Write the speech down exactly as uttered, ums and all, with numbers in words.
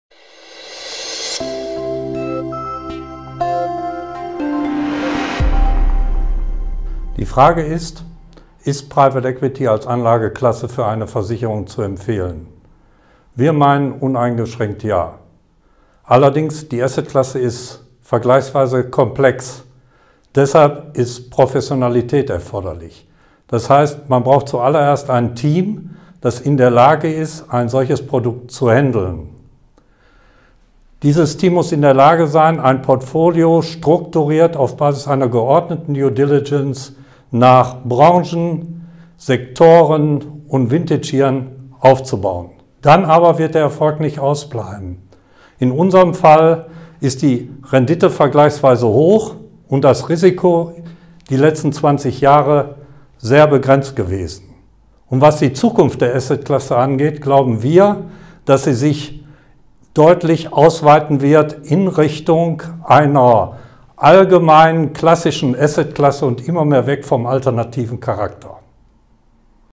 Die Frage ist, ist Private Equity als Anlageklasse für eine Versicherung zu empfehlen? Wir meinen uneingeschränkt ja. Allerdings, die Assetklasse ist vergleichsweise komplex. Deshalb ist Professionalität erforderlich. Das heißt, man braucht zuallererst ein Team, das in der Lage ist, ein solches Produkt zu handeln. Dieses Team muss in der Lage sein, ein Portfolio strukturiert auf Basis einer geordneten Due Diligence nach Branchen, Sektoren und Vintage-Jahren aufzubauen. Dann aber wird der Erfolg nicht ausbleiben. In unserem Fall ist die Rendite vergleichsweise hoch und das Risiko die letzten zwanzig Jahre sehr begrenzt gewesen. Und was die Zukunft der Assetklasse angeht, glauben wir, dass sie sich deutlich ausweiten wird in Richtung einer allgemeinen klassischen Assetklasse und immer mehr weg vom alternativen Charakter.